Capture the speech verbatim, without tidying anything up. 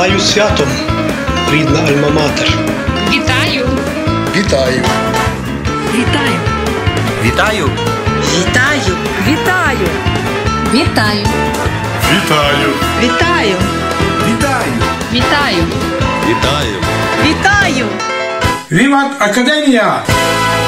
Вітаю з святом, рідна Альма-Матер. Вітаю! Вітаю! Вітаю! Вітаю! Вітаю! Вітаю! Вітаю! Вітаю! Вітаю! Вітаю! Вітаю! Вітаю! Вітаю! Віват Академія!